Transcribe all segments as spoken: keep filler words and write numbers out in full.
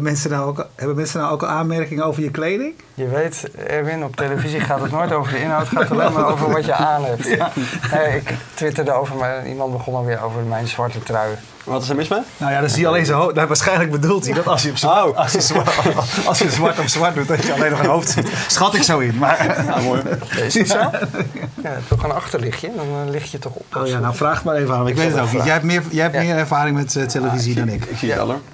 mensen nou ook, hebben mensen nou ook al aanmerkingen over je kleding? Je weet, Erwin, op televisie gaat het nooit over de inhoud. Het gaat alleen maar over wat je aan hebt. Ja. Hey, ik twitterde over, maar iemand begon alweer over mijn zwarte trui. Wat is er mis mee? Nou ja, dan zie je alleen zijn hoofd. Nou, waarschijnlijk bedoelt hij dat als je, op zwart, oh. als, je zwart, als je zwart op zwart doet, dat je alleen nog een hoofd ziet. Schat ik zo in. Maar, ja, mooi. Is het zo? Ja, toch een achterlichtje, dan lig je toch op. Oh ja, nou vraag maar even aan hem. Ik, ik weet het ook niet. Jij hebt meer, jij hebt ja. meer ervaring met uh, televisie ja, ik dan zie, ik. Ik zie het wel hoor.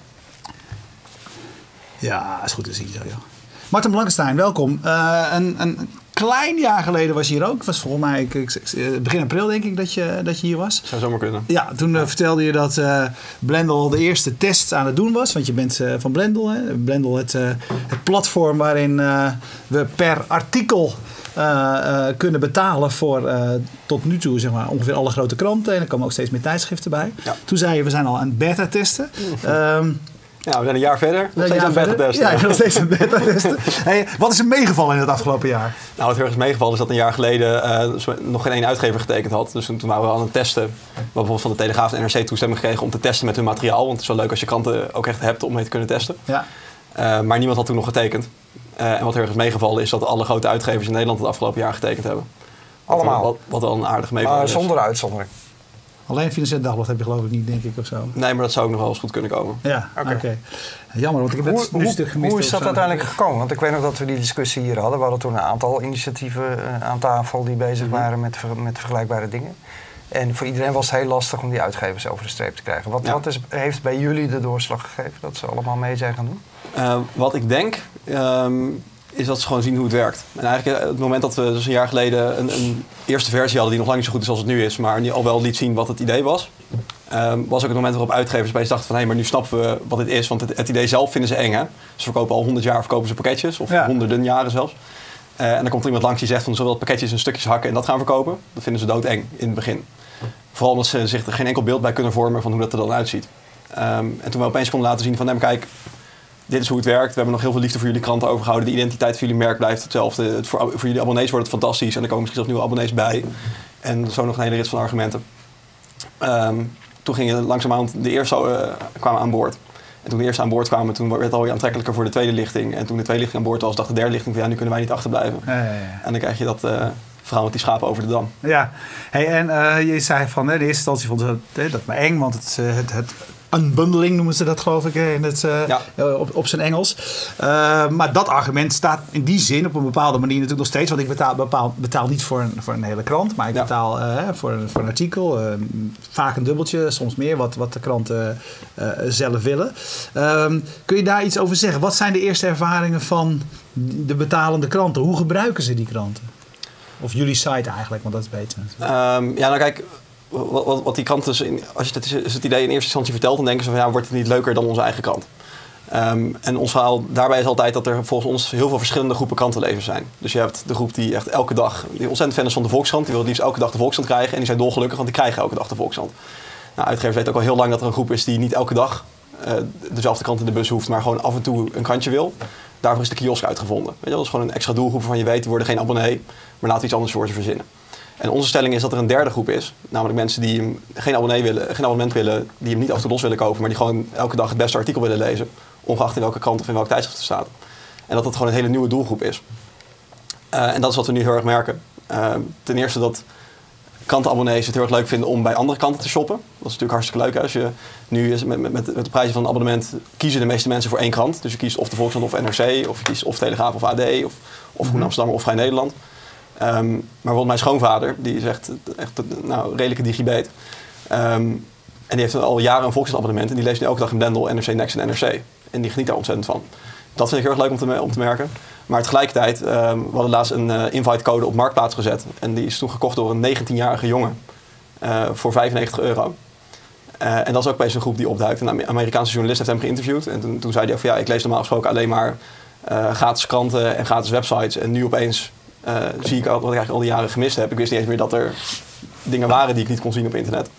Ja, is goed te zien zo, joh. Marten Blankenstein, welkom. Uh, een, een klein jaar geleden was je hier ook. Het was volgens mij ik, ik, begin april denk ik dat je, dat je hier was. Zou zomaar kunnen. Ja, toen uh, vertelde je dat uh, Blendel de eerste test aan het doen was. Want je bent uh, van Blendel. Hè? Blendel, het, uh, het platform waarin uh, we per artikel uh, uh, kunnen betalen voor uh, tot nu toe zeg maar, ongeveer alle grote kranten. En er komen ook steeds meer tijdschriften bij. Ja. Toen zei je, we zijn al aan het beta testen. Um, Ja, we zijn een jaar verder. Nog steeds aan het beta-testen. Ja, nog steeds aan het beta-testen. Hey, wat is er meegevallen in het afgelopen jaar? Nou, wat heel erg is meegevallen is dat een jaar geleden uh, nog geen één uitgever getekend had. Dus toen, toen waren we aan het testen. We hebben bijvoorbeeld van de Telegraaf en N R C toestemming gekregen om te testen met hun materiaal. Want het is wel leuk als je kranten ook echt hebt om mee te kunnen testen. Ja. Uh, maar niemand had toen nog getekend. Uh, en wat heel erg is meegevallen is dat alle grote uitgevers in Nederland het afgelopen jaar getekend hebben. Allemaal? Wat, wat wel een aardig meevallen uh, is. Zonder uitzondering? Alleen Financieel Dagblad heb je geloof ik niet, denk ik, of zo. Nee, maar dat zou ook nog wel eens goed kunnen komen. Ja, oké. Okay. Okay. Jammer, want ik heb het hoe, nu stuk gemist. Hoe is dat uiteindelijk gekomen? Want ik weet nog dat we die discussie hier hadden. We hadden toen een aantal initiatieven uh, aan tafel die bezig mm-hmm. waren met, met vergelijkbare dingen. En voor iedereen was het heel lastig om die uitgevers over de streep te krijgen. Wat, ja. wat is, heeft bij jullie de doorslag gegeven dat ze allemaal mee zijn gaan doen? Uh, wat ik denk... Um, is dat ze gewoon zien hoe het werkt. En eigenlijk het moment dat we dus een jaar geleden een, een eerste versie hadden die nog lang niet zo goed is als het nu is, maar die al wel liet zien wat het idee was, um, was ook het moment waarop uitgevers bij dachten van hé, hey, maar nu snappen we wat dit is, want het, het idee zelf vinden ze eng. Hè? Ze verkopen al honderd jaar verkopen ze pakketjes, of ja. honderden jaren zelfs. Uh, en dan komt er iemand langs die zegt van zowel pakketjes in stukjes hakken en dat gaan verkopen. Dat vinden ze doodeng in het begin. Vooral omdat ze zich er geen enkel beeld bij kunnen vormen van hoe dat er dan uitziet. Um, en toen we opeens konden laten zien van nee, maar kijk, dit is hoe het werkt. We hebben nog heel veel liefde voor jullie kranten overgehouden. De identiteit van jullie merk blijft hetzelfde. Het voor, voor jullie abonnees wordt het fantastisch. En er komen misschien zelfs nieuwe abonnees bij. En zo nog een hele rits van argumenten. Um, toen gingen langzamerhand de eerste uh, kwamen aan boord. En toen de eerste aan boord kwamen, toen werd het alweer aantrekkelijker voor de tweede lichting. En toen de tweede lichting aan boord was, dacht de derde lichting van ja, nu kunnen wij niet achterblijven. Ja, ja, ja. En dan krijg je dat uh, verhaal met die schapen over de dam. Ja, hey, en uh, je zei van, hè, de eerste instantie vond ze dat, dat maar eng, want het, het, het unbundling noemen ze dat geloof ik in het, uh, ja. op, op zijn Engels. Uh, maar dat argument staat in die zin op een bepaalde manier natuurlijk nog steeds. Want ik betaal, bepaal, betaal niet voor een, voor een hele krant, maar ik ja. betaal uh, voor, een, voor een artikel. Uh, vaak een dubbeltje, soms meer, wat, wat de kranten uh, zelf willen. Uh, kun je daar iets over zeggen? Wat zijn de eerste ervaringen van de betalende kranten? Hoe gebruiken ze die kranten? Of jullie site eigenlijk, want dat is beter. Um, ja, nou kijk... Wat, wat, wat die kranten, dus in, als je het, is het idee in eerste instantie vertelt, dan denken ze van ja, wordt het niet leuker dan onze eigen krant. Um, en ons verhaal daarbij is altijd dat er volgens ons heel veel verschillende groepen krantenlezers zijn. Dus je hebt de groep die echt elke dag, die ontzettend fan is van de Volkskrant, die wil het liefst elke dag de Volkskrant krijgen en die zijn dolgelukkig, want die krijgen elke dag de Volkskrant. Nou, uitgevers weten ook al heel lang dat er een groep is die niet elke dag uh, dezelfde krant in de bus hoeft, maar gewoon af en toe een krantje wil. Daarvoor is de kiosk uitgevonden. Weet je, dat is gewoon een extra doelgroep waarvan je weet, die worden geen abonnee, maar laten we iets anders voor ze verzinnen. En onze stelling is dat er een derde groep is. Namelijk mensen die hem geen, abonnee willen, geen abonnement willen, die hem niet af en toe los willen kopen, maar die gewoon elke dag het beste artikel willen lezen. Ongeacht in welke krant of in welk tijdschrift het staat. En dat dat gewoon een hele nieuwe doelgroep is. Uh, en dat is wat we nu heel erg merken. Uh, ten eerste dat krantenabonnees het heel erg leuk vinden om bij andere kranten te shoppen. Dat is natuurlijk hartstikke leuk. Hè? Als je nu is met, met, met de prijzen van een abonnement kiezen de meeste mensen voor één krant. Dus je kiest of de Volkskrant of N R C, of je kiest of Telegraaf of A D, of, of Groen Amsterdammer of Vrij Nederland. Um, maar bijvoorbeeld mijn schoonvader, die is echt, echt nou, redelijke digibeet. Um, en die heeft al jaren een Volkskrant-abonnement en die leest nu elke dag in Blendel, N R C Next en N R C. En die geniet daar ontzettend van. Dat vind ik heel erg leuk om te, om te merken. Maar tegelijkertijd, um, we hadden laatst een uh, invitecode op Marktplaats gezet. En die is toen gekocht door een negentienjarige jongen uh, voor vijfennegentig euro. Uh, en dat is ook opeens een groep die opduikt. Een Amerikaanse journalist heeft hem geïnterviewd. En toen, toen zei hij ook van ja, ik lees normaal gesproken alleen maar uh, gratis kranten en gratis websites. En nu opeens uh, zie ik al wat ik eigenlijk al die jaren gemist heb. Ik wist niet eens meer dat er dingen waren die ik niet kon zien op internet.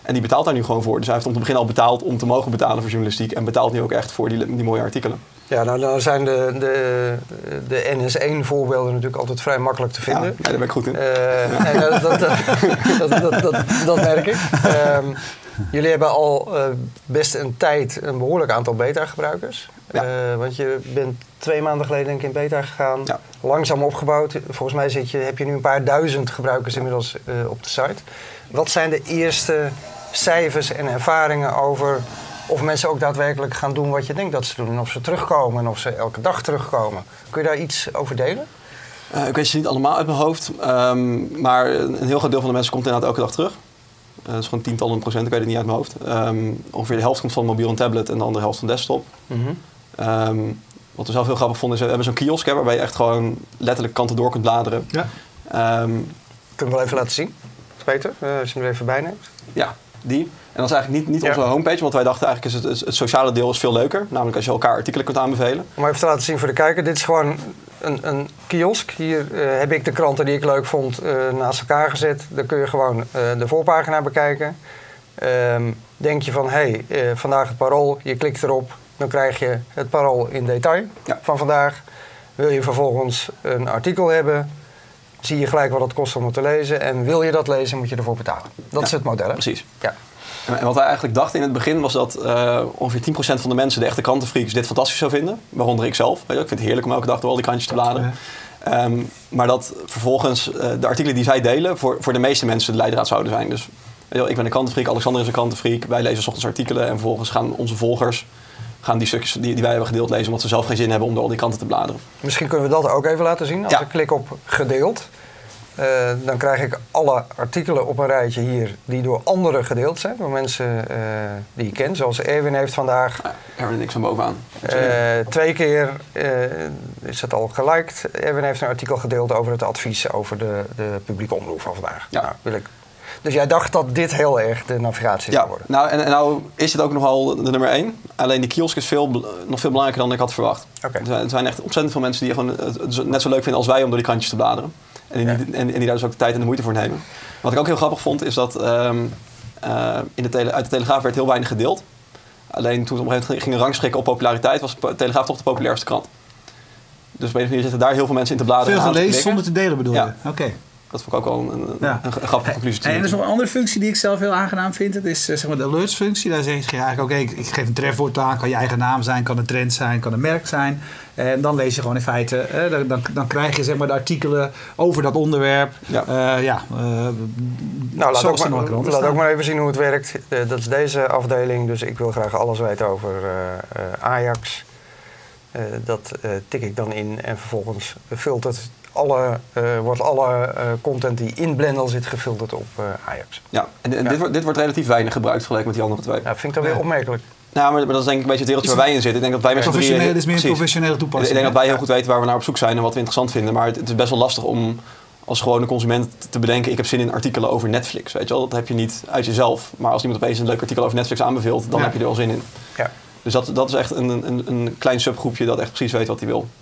En die betaalt daar nu gewoon voor. Dus hij heeft om te beginnen al betaald om te mogen betalen voor journalistiek. En betaalt nu ook echt voor die, die mooie artikelen. Ja, nou, nou zijn de, de, de N S één voorbeelden natuurlijk altijd vrij makkelijk te vinden. Ja, ja daar ben ik goed in. Uh, en dat, dat, dat, dat, dat, dat, dat merk ik. Um, jullie hebben al uh, best een tijd een behoorlijk aantal beta-gebruikers. Ja. Uh, want je bent twee maanden geleden denk ik in beta gegaan. Ja. Langzaam opgebouwd. Volgens mij zit je, heb je nu een paar duizend gebruikers inmiddels uh, op de site. Wat zijn de eerste cijfers en ervaringen over of mensen ook daadwerkelijk gaan doen wat je denkt dat ze doen? En of ze terugkomen en of ze elke dag terugkomen. Kun je daar iets over delen? Uh, ik weet ze niet allemaal uit mijn hoofd. Um, maar een heel groot deel van de mensen komt inderdaad elke dag terug. Uh, dat is gewoon tientallen procent, ik weet het niet uit mijn hoofd. Um, ongeveer de helft komt van mobiel en tablet en de andere helft van desktop. Mm-hmm. Um, wat we zelf heel grappig vonden is, we hebben zo'n kiosk hè, waarbij je echt gewoon letterlijk kanten door kunt bladeren. Ja. Um, Kunnen we wel even laten zien, Peter, uh, als je hem er even bij neemt. Ja, die. En dat is eigenlijk niet, niet ja. onze homepage, want wij dachten eigenlijk is het, het sociale deel is veel leuker. Namelijk als je elkaar artikelen kunt aanbevelen. Om even te laten zien voor de kijker, dit is gewoon een, een kiosk. Hier uh, heb ik de kranten die ik leuk vond uh, naast elkaar gezet. Dan kun je gewoon uh, de voorpagina bekijken. Um, denk je van, hé, hey, uh, vandaag het Parool, je klikt erop. Dan krijg je het Parool in detail ja. van vandaag. Wil je vervolgens een artikel hebben, zie je gelijk wat het kost om het te lezen. En wil je dat lezen, moet je ervoor betalen. Dat ja, is het model, hè? Precies. Ja. En wat wij eigenlijk dachten in het begin was dat uh, ongeveer tien procent van de mensen, de echte krantenfreaks, dit fantastisch zou vinden. Waaronder ik zelf. Ik vind het heerlijk om elke dag door al die krantjes te bladeren. Ja. Um, maar dat vervolgens uh, de artikelen die zij delen voor, voor de meeste mensen de leidraad zouden zijn. Dus uh, ik ben een krantenfreak, Alexander is een krantenfreak. Wij lezen 's ochtends artikelen en vervolgens gaan onze volgers gaan die stukjes die, die wij hebben gedeeld lezen, omdat ze zelf geen zin hebben om door al die kranten te bladeren. Misschien kunnen we dat ook even laten zien. Als ja. ik klik op gedeeld, uh, dan krijg ik alle artikelen op een rijtje hier die door anderen gedeeld zijn. Door mensen uh, die ik ken, zoals Erwin heeft vandaag. Ja, Erwin en ik van bovenaan. Uh, twee keer uh, is het al geliked. Erwin heeft een artikel gedeeld over het advies over de, de publieke omroep van vandaag. Ja. Nou, wil ik Dus jij dacht dat dit heel erg de navigatie zou worden? Ja, nou, en, en nou is het ook nogal de nummer één. Alleen die kiosk is veel, nog veel belangrijker dan ik had verwacht. Okay. Er, zijn, er zijn echt ontzettend veel mensen die gewoon het net zo leuk vinden als wij om door die krantjes te bladeren. En die, ja. en, en die daar dus ook de tijd en de moeite voor nemen. Wat ik ook heel grappig vond is dat um, uh, in de tele, uit de Telegraaf werd heel weinig gedeeld. Alleen toen we op een gegeven moment gingen rangschikken op populariteit, was de Telegraaf toch de populairste krant. Dus op een of andere manier zitten daar heel veel mensen in te bladeren. Veel gelezen zonder te delen bedoel je? Ja. Oké. Okay. Dat vond ik ook wel een, een, ja. een, een grappige conclusie. En er is nog een andere functie die ik zelf heel aangenaam vind. Dat is zeg maar de alerts functie. Daar zeg je eigenlijk, oké, okay, ik, ik geef een trefwoord aan. Kan je eigen naam zijn, kan een trend zijn, kan een merk zijn. En dan lees je gewoon in feite, eh, dan, dan, dan krijg je zeg maar de artikelen over dat onderwerp. Ja. Uh, ja uh, nou, laat, ook maar, laat ook maar even zien hoe het werkt. Uh, dat is deze afdeling. Dus ik wil graag alles weten over uh, uh, Ajax. Uh, dat uh, tik ik dan in en vervolgens filtert Alle, uh, wordt alle uh, content die in Blendel zit gefilterd op uh, Ajax. Ja, en, en ja. Dit, wordt, dit wordt relatief weinig gebruikt vergeleken met die andere twee. Ja, vind ik dan weer ja. opmerkelijk. Nou, maar, maar dat is denk ik een beetje het wereldje waar wij in zitten. Ik denk dat wij met professioneel drieën, is meer een professionele toepassing. Ik denk dat wij heel goed weten waar we naar op zoek zijn en wat we interessant vinden. Maar het, het is best wel lastig om als gewone consument te bedenken, ik heb zin in artikelen over Netflix. Weet je wel? Dat heb je niet uit jezelf. Maar als iemand opeens een leuk artikel over Netflix aanbeveelt, dan ja. heb je er wel zin in. Ja. Dus dat, dat is echt een, een, een klein subgroepje dat echt precies weet wat hij wil.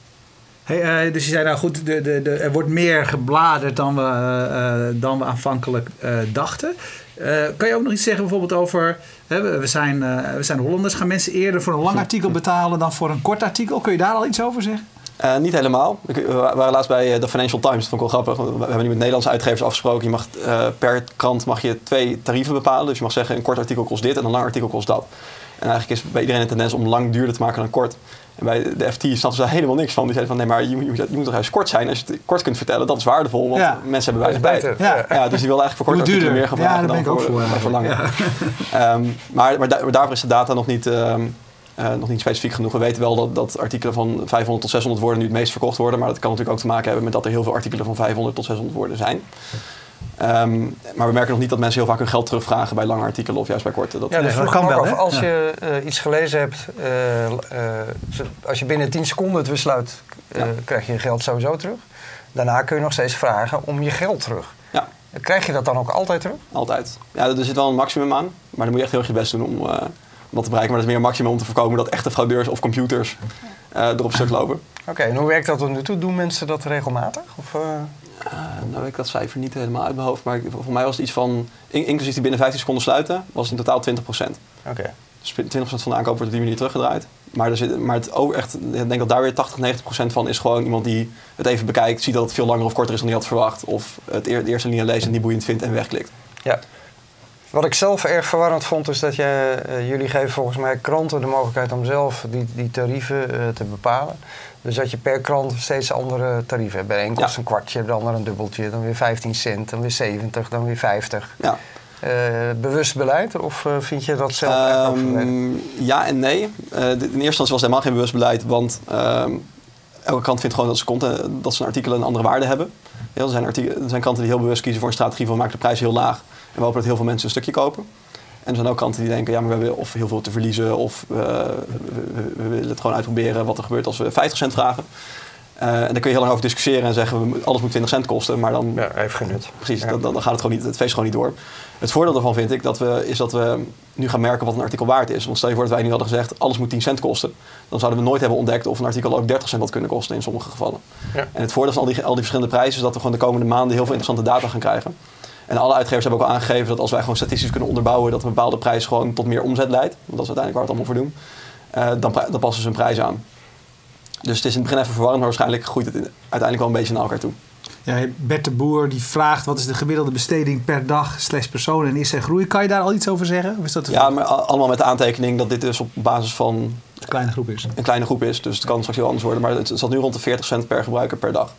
Hey, uh, dus je zei nou goed, de, de, de, er wordt meer gebladerd dan we, uh, dan we aanvankelijk uh, dachten. Uh, kan je ook nog iets zeggen bijvoorbeeld over, hè, we, zijn, uh, we zijn Hollanders, gaan mensen eerder voor een lang artikel betalen dan voor een kort artikel? Kun je daar al iets over zeggen? Uh, niet helemaal. We waren laatst bij de Financial Times, dat vond ik wel grappig. We hebben nu met Nederlandse uitgevers afgesproken. Je mag, uh, per krant mag je twee tarieven bepalen. Dus je mag zeggen, een kort artikel kost dit en een lang artikel kost dat. En eigenlijk is bij iedereen een tendens om lang duurder te maken dan kort. En bij de F T snapten ze daar helemaal niks van. Die zeiden van, nee, maar je, je, je moet toch juist kort zijn. Als je het kort kunt vertellen, dat is waardevol. Want ja. mensen hebben weinig tijd. Ja. Ja, dus die wilden eigenlijk voor kort artikelen meer gaan vragen ja, dan voor, voor, voor lang. Ja. Um, maar maar, da, maar daarvoor is de data nog niet, um, uh, nog niet specifiek genoeg. We weten wel dat, dat artikelen van vijfhonderd tot zeshonderd woorden nu het meest verkocht worden. Maar dat kan natuurlijk ook te maken hebben met dat er heel veel artikelen van vijfhonderd tot zeshonderd woorden zijn. Um, maar we merken nog niet dat mensen heel vaak hun geld terugvragen bij lange artikelen of juist bij korte. Dat, ja, dus dat kan wel. Af, als ja. je uh, iets gelezen hebt, uh, uh, als je binnen tien seconden het besluit, uh, ja. krijg je je geld sowieso terug. Daarna kun je nog steeds vragen om je geld terug. Ja. Krijg je dat dan ook altijd terug? Altijd. Ja, er zit wel een maximum aan, maar dan moet je echt heel erg je best doen om, uh, dat te bereiken. Maar dat is meer een maximum om te voorkomen dat echte fraudeurs of computers uh, erop stuk lopen. Oké, okay, en hoe werkt dat tot nu toe? Doen mensen dat regelmatig? Of, uh... Uh, nou weet ik dat cijfer niet helemaal uit mijn hoofd, maar voor mij was het iets van, in, inclusief die binnen vijftien seconden sluiten, was het in totaal twintig procent. Oké. Okay. Dus twintig procent van de aankoop wordt op die manier teruggedraaid. Maar, er zit, maar het ook echt, ik denk dat daar weer tachtig, negentig procent van is gewoon iemand die het even bekijkt, ziet dat het veel langer of korter is dan hij had verwacht. Of het de eerste linie leest en die boeiend vindt en wegklikt. Ja. Wat ik zelf erg verwarrend vond, is dat je, uh, jullie geven volgens mij kranten de mogelijkheid om zelf die, die tarieven uh, te bepalen. Dus dat je per krant steeds andere tarieven hebt. Bij de een kost ja. een kwartje, de ander een dubbeltje, dan weer vijftien cent, dan weer zeventig, dan weer vijftig. Ja. Uh, bewust beleid of uh, vind je dat zelf eigenlijk um, ook Ja en nee. Uh, de, in eerste instantie was het helemaal geen bewust beleid, want um, elke krant vindt gewoon dat ze, content, dat ze een artikelen een andere waarde hebben. Ja, er, zijn artikelen, er zijn kranten die heel bewust kiezen voor een strategie van maken de prijs heel laag. En we hopen dat heel veel mensen een stukje kopen. En er zijn ook kranten die denken, ja, maar we hebben of heel veel te verliezen of uh, we, we, we willen het gewoon uitproberen wat er gebeurt als we vijftig cent vragen. Uh, en daar kun je heel lang over discussiëren en zeggen, we, alles moet twintig cent kosten, maar dan... Ja, even genut. Precies, ja. dan, dan gaat het gewoon niet, het feest gewoon niet door. Het voordeel daarvan vind ik, dat we, is dat we nu gaan merken wat een artikel waard is. Want stel je voor dat wij nu hadden gezegd, alles moet tien cent kosten. Dan zouden we nooit hebben ontdekt of een artikel ook dertig cent had kunnen kosten in sommige gevallen. Ja. En het voordeel van al die, al die verschillende prijzen is dat we gewoon de komende maanden heel veel interessante data gaan krijgen. En alle uitgevers hebben ook al aangegeven dat als wij gewoon statistisch kunnen onderbouwen dat een bepaalde prijs gewoon tot meer omzet leidt, want dat is uiteindelijk waar we het allemaal voor doen, uh, dan, dan passen ze hun prijs aan. Dus het is in het begin even verwarrend, maar waarschijnlijk groeit het uiteindelijk wel een beetje naar elkaar toe. Ja, Bert de Boer die vraagt wat is de gemiddelde besteding per dag slash persoon en is er groei? Kan je daar al iets over zeggen? Of is dat ja, maar allemaal met de aantekening dat dit dus op basis van een kleine groep is. Een kleine groep is, dus het kan straks heel anders worden. Maar het zat nu rond de veertig cent per gebruiker per dag.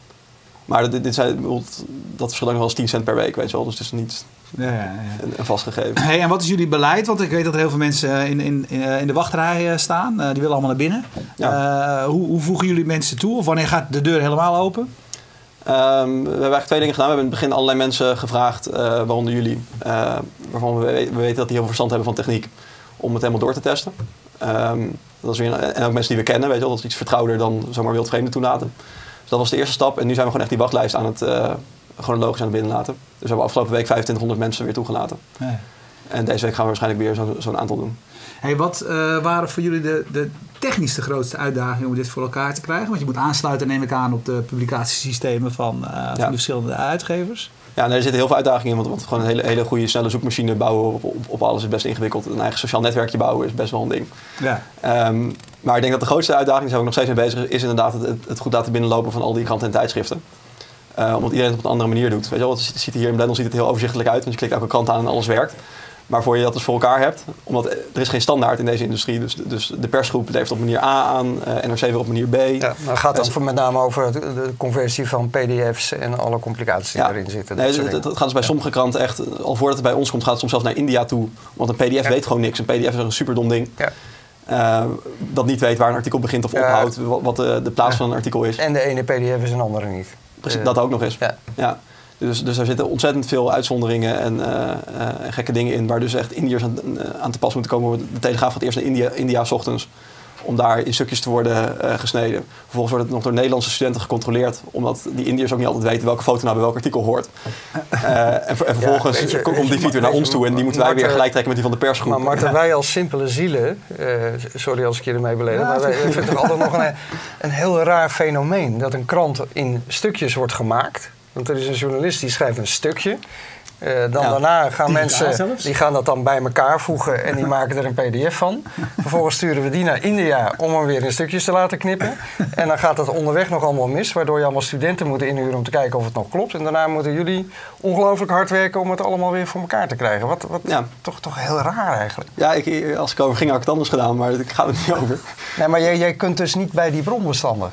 Maar dit, dit zijn, dat verschilt ook nog wel eens tien cent per week, weet je wel. Dus het is niet ja, ja, ja. Een, een vast gegeven. Hey, en wat is jullie beleid? Want ik weet dat er heel veel mensen in, in, in de wachtrij staan. Uh, die willen allemaal naar binnen. Ja. Uh, hoe, hoe voegen jullie mensen toe? Of wanneer gaat de deur helemaal open? Um, we hebben eigenlijk twee dingen gedaan. We hebben in het begin allerlei mensen gevraagd, uh, waaronder jullie. Uh, waarvan we, we weten dat die heel veel verstand hebben van techniek. Om het helemaal door te testen. Um, dat is weer een, en ook mensen die we kennen, weet je wel. Dat is iets vertrouwder dan zomaar wildvreemden toelaten. Dus dat was de eerste stap. En nu zijn we gewoon echt die wachtlijst aan het uh, chronologisch aan het binnenlaten. Dus we hebben afgelopen week vijfentwintighonderd mensen weer toegelaten. Ja. En deze week gaan we waarschijnlijk weer zo'n zo aantal doen. Hey, wat uh, waren voor jullie de, de technisch de grootste uitdagingen om dit voor elkaar te krijgen? Want je moet aansluiten, neem ik aan, op de publicatiesystemen van, uh, van ja. de verschillende uitgevers. Ja, nee, er zitten heel veel uitdagingen in. Want, want gewoon een hele, hele goede, snelle zoekmachine bouwen op, op, op alles is best ingewikkeld. Een eigen sociaal netwerkje bouwen is best wel een ding. Ja. Um, maar ik denk dat de grootste uitdaging, daar zijn we nog steeds mee bezig, is inderdaad het, het goed laten binnenlopen van al die kranten en tijdschriften. Uh, omdat iedereen het op een andere manier doet. Weet je wel, het ziet hier in Blendel ziet het heel overzichtelijk uit. Want je klikt elke krant aan en alles werkt. Maar voor je dat dus voor elkaar hebt, omdat er is geen standaard in deze industrie. Dus, dus de persgroep levert op manier A aan, uh, N R C weer op manier B. Ja, dan gaat het uh, met name over de conversie van P D F's en alle complicaties die ja, erin zitten. Nee, het, het gaat dus bij ja. sommige kranten echt, al voordat het bij ons komt, gaat het soms zelfs naar India toe. Want een P D F ja. weet gewoon niks. Een P D F is een superdom ding. Ja. Uh, dat niet weet waar een artikel begint of ja. ophoudt, wat, wat de, de plaats ja. van een artikel is. En de ene P D F is een andere niet. Precies, uh, dat ook nog eens. Ja. Ja. Dus, dus er zitten ontzettend veel uitzonderingen en uh, uh, gekke dingen in, waar dus echt Indiërs aan, uh, aan te pas moeten komen. De Telegraaf gaat eerst naar India, India 's ochtends, om daar in stukjes te worden uh, gesneden. Vervolgens wordt het nog door Nederlandse studenten gecontroleerd, omdat die Indiërs ook niet altijd weten welke foto nou bij welk artikel hoort. Uh, en, en vervolgens ja, je, komt die feed weer naar ons toe en die moeten wij Marten, weer gelijk trekken met die van de persgroep. Maar Marten, wij als simpele zielen, uh, sorry als ik je ermee beledig, ja, maar wij vinden toch altijd nog een, een heel raar fenomeen dat een krant in stukjes wordt gemaakt. Want er is een journalist die schrijft een stukje. Uh, dan ja. daarna gaan mensen die gaan dat dan bij elkaar voegen en die maken er een P D F van. Vervolgens sturen we die naar India om hem weer in stukjes te laten knippen. En dan gaat dat onderweg nog allemaal mis, waardoor je allemaal studenten moet inhuren om te kijken of het nog klopt. En daarna moeten jullie ongelooflijk hard werken om het allemaal weer voor elkaar te krijgen. Wat, wat ja. toch, toch heel raar eigenlijk. Ja, ik, als ik over ging had ik het anders gedaan, maar ik ga er niet over. Nee, maar jij, jij kunt dus niet bij die bronbestanden.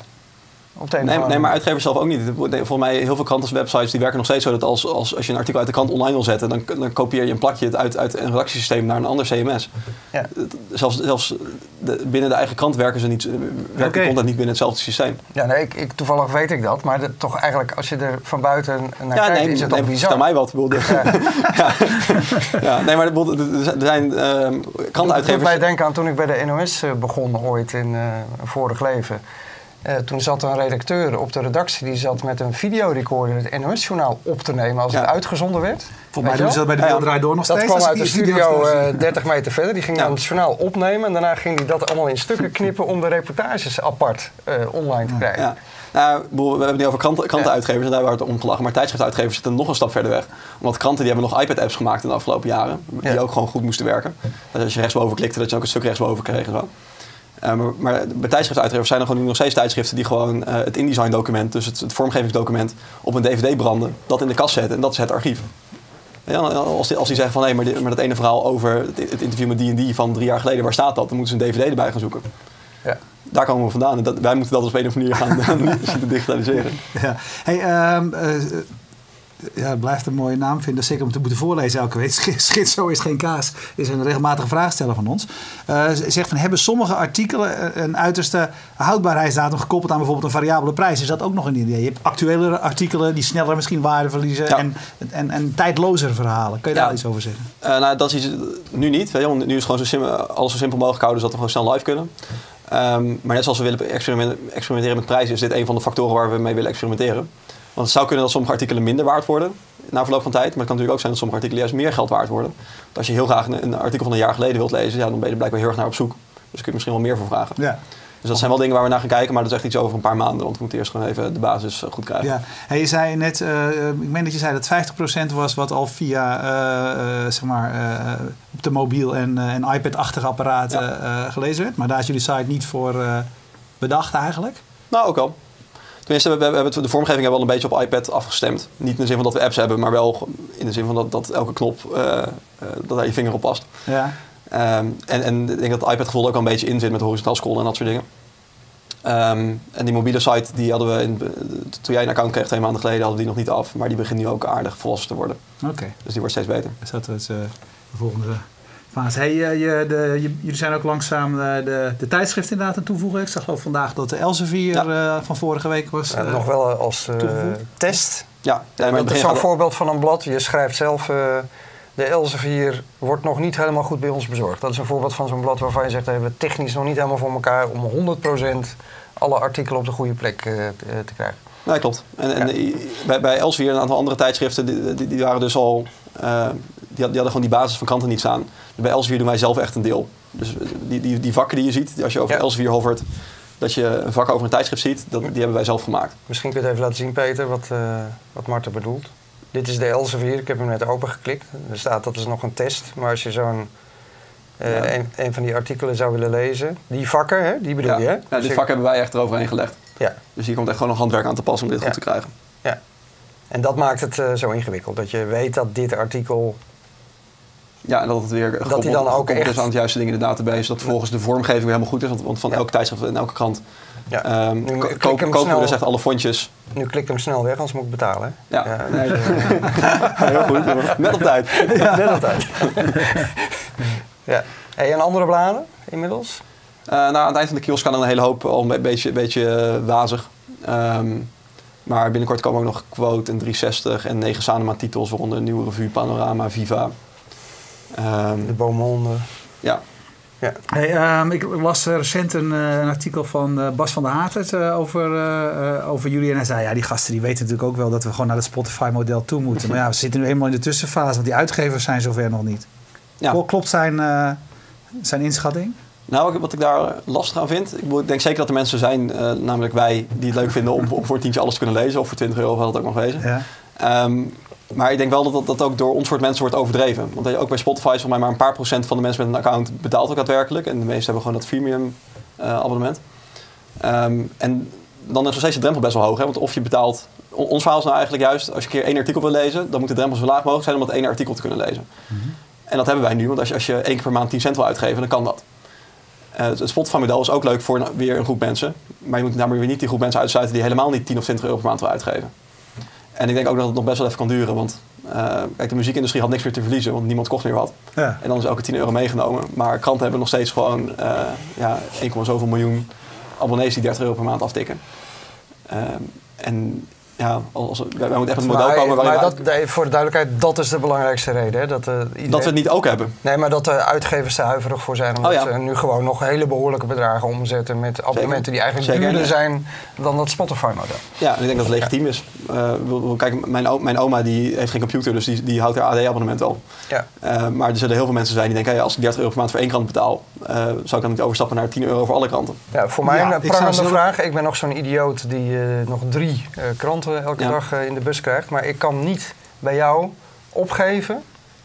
Nee, nee, maar uitgevers zelf ook niet. Volgens mij heel veel krantenwebsites die werken nog steeds zo dat als, als, als je een artikel uit de krant online wil zetten, dan, dan kopieer je een plakje uit, uit een redactiesysteem naar een ander C M S. Ja. Zelfs, zelfs de, binnen de eigen krant werken ze niet, werkt okay. de content niet binnen hetzelfde systeem. Ja, nee, ik, ik, toevallig weet ik dat, maar de, toch eigenlijk als je er van buiten naar ja, kijkt, nee, is het nee, toch bizar. Stel mij wat. Bedoel, ja. ja. ja, nee, maar er zijn uh, krantenuitgevers. Ik moet mij denken aan toen ik bij de N O S begon ooit in uh, een vorig leven. Uh, toen zat een redacteur op de redactie, die zat met een videorecorder het N O S-journaal op te nemen als ja. het uitgezonden werd. Volgens mij doen ze dat bij de Wereld Draait Door nog dat steeds. Dat kwam uit de studio uh, dertig meter verder. Die ging ja. dan het journaal opnemen en daarna ging hij dat allemaal in stukken knippen om de reportages apart uh, online te krijgen. Ja. Nou, we hebben het nu over kranten, krantenuitgevers en daar hebben we het om gelachen. Maar tijdschriftuitgevers zitten nog een stap verder weg. Omdat kranten die hebben nog iPad-apps gemaakt in de afgelopen jaren. Die ja. ook gewoon goed moesten werken. Dus als je rechtsboven klikte, dat je ook een stuk rechtsboven kreeg en zo. Uh, maar, maar bij tijdschriftuitgevers zijn er gewoon nu nog steeds tijdschriften die gewoon uh, het InDesign-document, dus het, het vormgevingsdocument, op een D V D branden, dat in de kast zetten en dat is het archief. Ja, als, die, als die zeggen van hé, hey, maar, die, maar dat ene verhaal over het, het interview met die en die van drie jaar geleden, waar staat dat? Dan moeten ze een D V D erbij gaan zoeken. Ja. Daar komen we vandaan. En dat, wij moeten dat op een of andere manier gaan uh, digitaliseren. Ja. Hey, um, uh, ja, het blijft een mooie naam vinden. Zeker om te moeten voorlezen elke week. Schizo is geen kaas. Is een regelmatige vraagsteller van ons. Uh, zegt van, hebben sommige artikelen een uiterste houdbaarheidsdatum gekoppeld aan bijvoorbeeld een variabele prijs? Is dat ook nog een idee? Je hebt actuelere artikelen die sneller misschien waarde verliezen. Ja. En, en, en tijdlozere verhalen. Kun je daar ja. iets over zeggen? Uh, nou, dat is nu niet. Weet je, nu is het gewoon zo simpel, alles zo simpel mogelijk houden, zodat we gewoon snel live kunnen. Um, maar net zoals we willen experimenteren met prijzen, is dit een van de factoren waar we mee willen experimenteren. Want het zou kunnen dat sommige artikelen minder waard worden na verloop van tijd. Maar het kan natuurlijk ook zijn dat sommige artikelen juist meer geld waard worden. Want als je heel graag een, een artikel van een jaar geleden wilt lezen, ja, dan ben je er blijkbaar heel erg naar op zoek. Dus kun je misschien wel meer voor vragen. Ja. Dus dat zijn wel dingen waar we naar gaan kijken, maar dat is echt iets over een paar maanden. Want we moeten eerst gewoon even de basis goed krijgen. Ja. Hey, je zei net, uh, ik meen dat je zei dat vijftig procent was wat al via uh, uh, zeg maar, uh, op de mobiel en, uh, en iPad-achtige apparaten ja. uh, gelezen werd. Maar daar is jullie site niet voor uh, bedacht eigenlijk? Nou, ook wel. Tenminste, we hebben de vormgeving hebben we wel een beetje op iPad afgestemd. Niet in de zin van dat we apps hebben, maar wel in de zin van dat, dat elke knop, uh, uh, dat daar je vinger op past. Ja. Um, en, en ik denk dat het iPad-gevoel ook wel een beetje in zit met horizontaal scrollen en dat soort dingen. Um, en die mobiele site, die hadden we, in, toen jij een account kreeg twee maanden geleden, hadden we die nog niet af. Maar die begint nu ook aardig volwassen te worden. Oké. Okay. Dus die wordt steeds beter. Dus dat is uh, de volgende fase. Hey, uh, je, de, je, jullie zijn ook langzaam uh, de, de tijdschrift inderdaad aan het toevoegen. Ik zag geloof vandaag dat de Elsevier ja. uh, van vorige week was uh, ja, nog wel als uh, test. Ja. ja dat is zo'n voorbeeld van een blad. Je schrijft zelf, uh, de Elsevier wordt nog niet helemaal goed bij ons bezorgd. Dat is een voorbeeld van zo'n blad waarvan je zegt, we hebben het technisch nog niet helemaal voor elkaar om honderd procent alle artikelen op de goede plek uh, te, uh, te krijgen. Nee, klopt. En, en ja. bij, bij Elsevier en een aantal andere tijdschriften, die, die, die waren dus al, uh, die, hadden gewoon die basis van kranten niet staan. Bij Elsevier doen wij zelf echt een deel. Dus die, die, die vakken die je ziet, als je over ja. Elsevier hovert, dat je een vak over een tijdschrift ziet, dat, die hebben wij zelf gemaakt. Misschien kun je het even laten zien, Peter, wat, uh, wat Marten bedoelt. Dit is de Elsevier, ik heb hem net open geklikt. Er staat dat is nog een test, maar als je zo'n uh, ja. een, een van die artikelen zou willen lezen, die vakken, hè, die bedoel ja. je, hè? Ja, dus dit vak hebben wij echt eroverheen gelegd. Ja. Dus hier komt echt gewoon nog handwerk aan te passen om dit ja. goed te krijgen. Ja. En dat maakt het uh, zo ingewikkeld, dat je weet dat dit artikel... Ja, en dat het weer dat hij dan ook echt is aan het juiste ding in de database. Dat volgens de vormgeving weer helemaal goed is. Want, want van ja. elke tijdschrift en elke krant ja. um, nu, ko kopen snel, we dus echt alle fontjes. Nu klikt hem snel weg, anders moet ik betalen. Ja, ja, nee, ja. Heel goed. Net op tijd. Ja. Net op tijd. ja. Hey, en andere bladen inmiddels? Uh, nou, aan het eind van de kiosk kan een hele hoop al een beetje, beetje uh, wazig. Um, maar binnenkort komen ook nog Quote en driehonderdzestig en negen Sanoma-titels, waaronder een nieuwe revue, Panorama, Viva. Um, de Beaumonde. Ja. ja. Hey, um, ik las recent een, een artikel van uh, Bas van der Hatert uh, over, uh, over jullie. En hij zei, ja, die gasten die weten natuurlijk ook wel dat we gewoon naar het Spotify-model toe moeten. Maar ja, we zitten nu eenmaal in de tussenfase, want die uitgevers zijn zover nog niet. Ja. Klopt zijn, uh, zijn inschatting? Nou, wat ik daar lastig aan vind, ik denk zeker dat er mensen zijn, uh, namelijk wij, die het leuk vinden om, om voor een tientje alles te kunnen lezen. Of voor twintig euro, wat het ook mag wezen. Ja. Um, Maar ik denk wel dat, dat dat ook door ons soort mensen wordt overdreven. Want ook bij Spotify is volgens mij maar een paar procent van de mensen met een account betaalt ook daadwerkelijk. En de meesten hebben gewoon dat freemium uh, abonnement. Um, en dan is nog steeds de drempel best wel hoog. Hè? Want of je betaalt... Ons verhaal is nou eigenlijk juist, als je een keer één artikel wil lezen, dan moet de drempel zo laag mogelijk zijn om dat één artikel te kunnen lezen. Mm-hmm. En dat hebben wij nu, want als je, als je één keer per maand tien cent wil uitgeven, dan kan dat. Uh, het Spotify-model is ook leuk voor een, weer een groep mensen. Maar je moet namelijk weer niet die groep mensen uitsluiten die helemaal niet tien of twintig euro per maand wil uitgeven. En ik denk ook dat het nog best wel even kan duren, want uh, kijk, de muziekindustrie had niks meer te verliezen, want niemand kocht meer wat. Ja. En dan is elke tien euro meegenomen. Maar kranten hebben nog steeds gewoon uh, ja, één komma zoveel miljoen abonnees die dertig euro per maand aftikken. Uh, en Ja, als, wij, wij moeten echt een model maar, komen. Maar dat, voor de duidelijkheid, dat is de belangrijkste reden. Hè? Dat, uh, iedereen... dat we het niet ook hebben. Nee, maar dat de uitgevers er huiverig voor zijn. Omdat oh, ja. ze nu gewoon nog hele behoorlijke bedragen omzetten met abonnementen Zeker. die eigenlijk Zeker. duurder zijn dan dat Spotify-model. Ja, en ik denk dat het legitiem ja. is. Uh, kijk, mijn, mijn oma die heeft geen computer, dus die, die houdt haar A D-abonnement wel. Ja. Uh, maar er zullen heel veel mensen zijn die denken, hey, als ik dertig euro per maand voor één krant betaal, uh, zou ik dan niet overstappen naar tien euro voor alle kranten. Ja, voor mij ja, een prangende vraag. Ik ben nog zo'n idioot die uh, nog drie uh, kranten elke ja. dag uh, in de bus krijgt. Maar ik kan niet bij jou opgeven,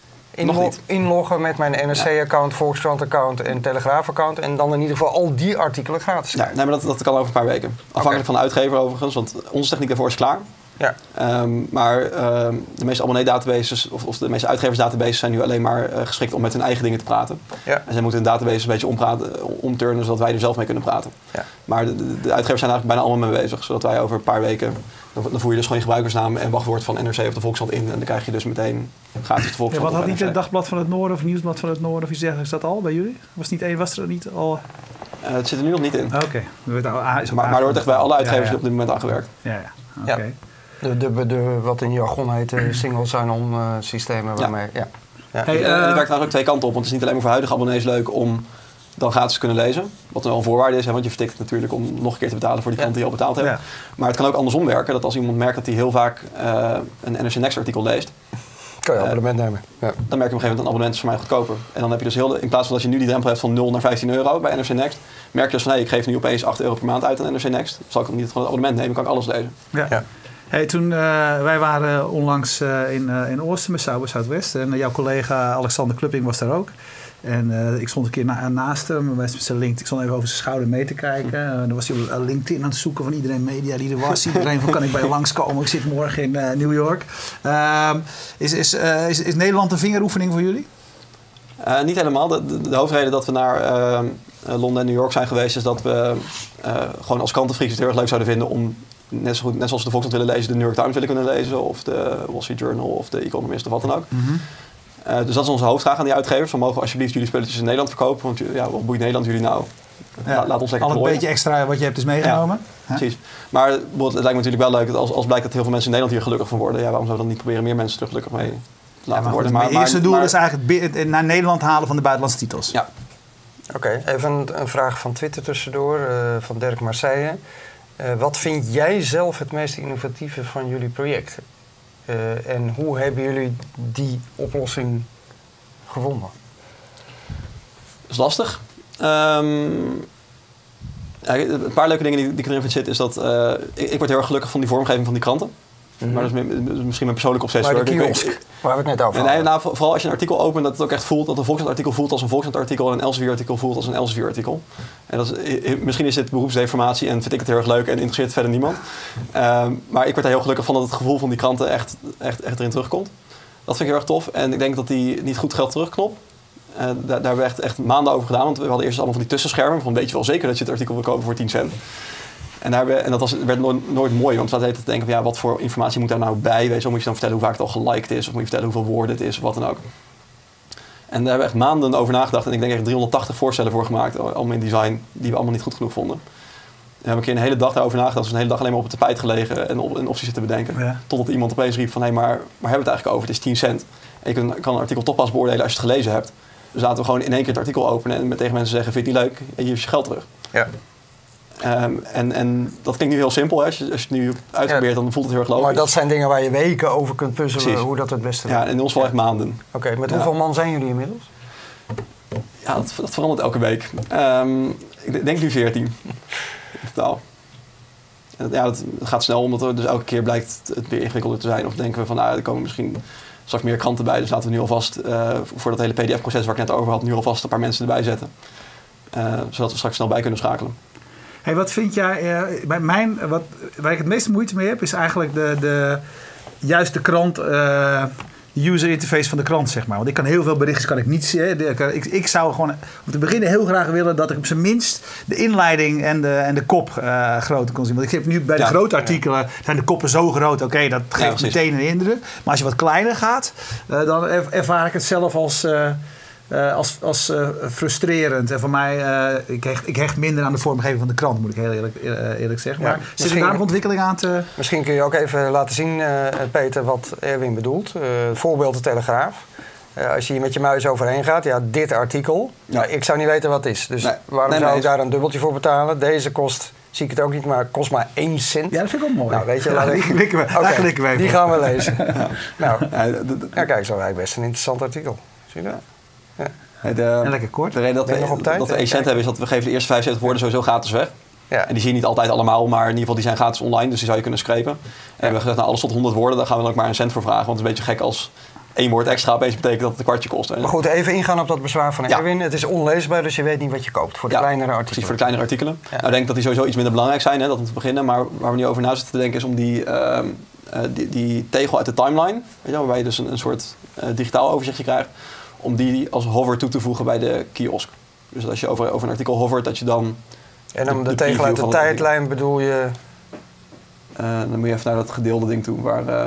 inlo- inloggen met mijn N R C-account, Volkskrant-account en Telegraaf-account. En dan in ieder geval al die artikelen gratis krijgen. Ja, nee, maar dat, dat kan over een paar weken. Afhankelijk okay. van de uitgever overigens, want onze techniek daarvoor is klaar. Ja. Um, maar um, de meeste abonnee-databases of, of de meeste uitgeversdatabases zijn nu alleen maar uh, geschikt om met hun eigen dingen te praten. Ja. En zij moeten hun databases een beetje ompraten, omturnen zodat wij er zelf mee kunnen praten. Ja. Maar de, de, de uitgevers zijn eigenlijk bijna allemaal mee bezig, zodat wij over een paar weken, dan, dan voer je dus gewoon je gebruikersnaam en wachtwoord van N R C of de Volkskrant in en dan krijg je dus meteen gratis de Volkskrant. Ja, wat had niet het Dagblad van het Noorden of Nieuwsblad van het Noorden of iets dergelijks dat al bij jullie? Was, niet één, was er niet al... Uh, het zit er nu nog niet in. Oké. Okay. Maar, maar er wordt echt bij alle uitgevers ja, ja. op dit moment aan gewerkt. Ja, ja. Oké. Okay. Ja. De, de, de, wat in jargon heet, de single sign-on uh, systemen waarmee... Ja. Ja. Hey, uh, en die werkt trouwens ook twee kanten op, want het is niet alleen maar voor huidige abonnees leuk om dan gratis te kunnen lezen. Wat wel een voorwaarde is, hè, want je vertikt het natuurlijk om nog een keer te betalen voor die kranten ja. die je al betaald hebt. Ja. Maar het kan ook andersom werken, dat als iemand merkt dat hij heel vaak uh, een N R C Next artikel leest, kan je een abonnement uh, nemen. Ja. Dan merk je op een gegeven moment een abonnement is voor mij goedkoper. En dan heb je dus heel, in plaats van dat je nu die drempel hebt van nul naar vijftien euro bij N R C Next, merk je dus van hé, hey, ik geef nu opeens acht euro per maand uit aan N R C Next. Zal ik ook niet gewoon het abonnement nemen, kan ik alles lezen. Ja. Ja. Hey, toen, uh, wij waren onlangs uh, in, uh, in Oosten met Sauber Zuidwest en uh, jouw collega Alexander Klupping was daar ook. En uh, ik stond een keer na, naast hem, met zijn LinkedIn, ik stond even over zijn schouder mee te kijken. Uh, dan was hij op LinkedIn aan het zoeken van iedereen media die er was. Iedereen van kan ik bij je langskomen, ik zit morgen in uh, New York. Uh, is, is, uh, is, is Nederland een vingeroefening voor jullie? Uh, niet helemaal. De, de, de hoofdreden dat we naar uh, Londen en New York zijn geweest is dat we uh, gewoon als krantenfreaks het heel erg leuk zouden vinden om net, zo goed, net zoals de Volkskrant willen lezen, de New York Times willen kunnen lezen of de Wall Street Journal of de Economist of wat dan ook. Mm-hmm. Uh, dus dat is onze hoofdvraag aan die uitgevers. We mogen alsjeblieft jullie spulletjes in Nederland verkopen, want ja, wat boeit Nederland jullie nou? Ja, La, laat ons lekker al een beetje extra wat je hebt is meegenomen. Ja, precies. Maar het lijkt me natuurlijk wel leuk dat als, als blijkt dat heel veel mensen in Nederland hier gelukkig van worden, ja, waarom zouden we dan niet proberen meer mensen er gelukkig mee te laten ja, maar worden? Maar het eerste doel maar, is eigenlijk het naar Nederland halen van de buitenlandse titels. Ja. Oké, okay, even een, een vraag van Twitter tussendoor, uh, van Dirk Marseille. Uh, wat vind jij zelf het meest innovatieve van jullie project? Uh, en hoe hebben jullie die oplossing gevonden? Dat is lastig. Um, ja, een paar leuke dingen die, die ik erin vind zitten is dat uh, ik, ik word heel erg gelukkig van die vormgeving van die kranten. Mm-hmm. Maar dat is misschien mijn persoonlijke obsessie. Maar de kiosk, ik, waar we het net over hadden. Nee, nou, vooral als je een artikel opent, dat het ook echt voelt, dat een Volkskrant-artikel voelt als een Volkskrant-artikel en een Elsevier-artikel voelt als een Elsevier-artikel. En dat is, misschien is dit beroepsdeformatie en vind ik het heel erg leuk en interesseert verder niemand. Um, maar ik word daar heel gelukkig van dat het gevoel van die kranten echt, echt, echt erin terugkomt. Dat vind ik heel erg tof. En ik denk dat die niet goed geld terugknop. Uh, daar, daar hebben we echt, echt maanden over gedaan. Want we hadden eerst allemaal van die tussenschermen. Van weet je wel zeker dat je het artikel wil kopen voor tien cent. En, daar we, en dat was, werd nooit, nooit mooi. Want we zaten te denken van ja, wat voor informatie moet daar nou bij? Weet je, moet je dan vertellen hoe vaak het al geliked is. Of moet je vertellen hoeveel woorden het is. Of wat dan ook. En daar hebben we echt maanden over nagedacht. En ik denk echt driehonderdtachtig voorstellen voor gemaakt. Allemaal in design. Die we allemaal niet goed genoeg vonden. We hebben een keer een hele dag daarover nagedacht. Dus een hele dag alleen maar op het tapijt gelegen. En, op, en opties zitten bedenken. Ja. Totdat iemand opeens riep van hé, maar waar hebben we het eigenlijk over? Het is tien cent. En je kan, kan een artikel toch pas beoordelen als je het gelezen hebt. Dus laten we gewoon in één keer het artikel openen en met tegen mensen zeggen, vind je het niet leuk? En hier is je geld terug. Ja. Um, en, en dat klinkt nu heel simpel. Hè? Als, je, als je het nu uitprobeert, ja. dan voelt het heel erg logisch. Maar dat zijn dingen waar je weken over kunt puzzelen. Precies. Hoe dat het beste ja, in ons geval echt maanden. Oké, okay, met ja. hoeveel man zijn jullie inmiddels? Ja, dat, dat verandert elke week. Um, ik denk nu veertien. In totaal. En ja, dat gaat snel, omdat er dus elke keer blijkt het weer ingewikkelder te zijn. Of denken we van, nou, er komen misschien straks meer kranten bij. Dus laten we nu alvast, uh, voor dat hele P D F-proces waar ik net over had, nu alvast een paar mensen erbij zetten. Uh, zodat we straks snel bij kunnen schakelen. Hey, wat vind jij, uh, bij mijn, wat, waar ik het meeste moeite mee heb, is eigenlijk de, de, juist de krant, uh, de user interface van de krant, zeg maar. Want ik kan heel veel berichten kan ik niet zien. Ik, ik zou gewoon om te beginnen heel graag willen dat ik op zijn minst de inleiding en de, en de kop uh, groter kon zien. Want ik heb nu bij de ja, grote artikelen ja. zijn de koppen zo groot, oké, okay, dat geeft ja, meteen een indruk. Maar als je wat kleiner gaat, uh, dan ervaar ik het zelf als... Uh, uh, als, als uh, frustrerend. En voor mij, uh, ik, hecht, ik hecht minder aan de vormgeving van de krant, moet ik heel eerlijk, uh, eerlijk zeggen. Maar ja, zit er daar nog ontwikkeling aan te... Misschien kun je ook even laten zien, uh, Peter, wat Erwin bedoelt. Uh, voorbeeld de Telegraaf. Uh, als je hier met je muis overheen gaat, ja, dit artikel. Ja. Nou, ik zou niet weten wat het is. Dus nee, waarom nee, zou je daar een dubbeltje voor betalen? Deze kost, zie ik het ook niet, maar kost maar één cent. Ja, dat vind ik ook mooi. Nou, weet je, ja, laat die, ik... klikken we, okay, klikken we even. Die gaan we lezen. ja. Nou, ja, de, de, ja, kijk, dat is eigenlijk best een interessant artikel. Zie je dat? Ja. Hey, de, en lekker kort. De reden dat we, nog op tijd, dat we één cent hebben is dat we geven de eerste vijfenzeventig woorden sowieso gratis weg. Ja. En die zie je niet altijd allemaal, maar in ieder geval die zijn gratis online, dus die zou je kunnen scrapen. En ja. we hebben gezegd, nou, alles tot honderd woorden, daar gaan we dan ook maar een cent voor vragen. Want het is een beetje gek als één woord extra opeens betekent dat het een kwartje kost. Maar goed, even ingaan op dat bezwaar van Erwin. Ja. Het is onleesbaar, dus je weet niet wat je koopt voor de ja, kleinere artikelen. Precies, voor de kleinere artikelen. Ja. Nou, ik denk dat die sowieso iets minder belangrijk zijn, hè, dat om te beginnen. Maar waar we nu over na zitten te denken is om die, uh, uh, die, die tegel uit de timeline, weet je wel, waarbij je dus een, een soort uh, digitaal overzichtje krijgt, om die als hover toe te voegen bij de kiosk. Dus als je over, over een artikel hovert, dat je dan... En dan de, de tegel uit de tijdlijn bedoel je... Uh, dan moet je even naar dat gedeelde ding toe, waar... Uh,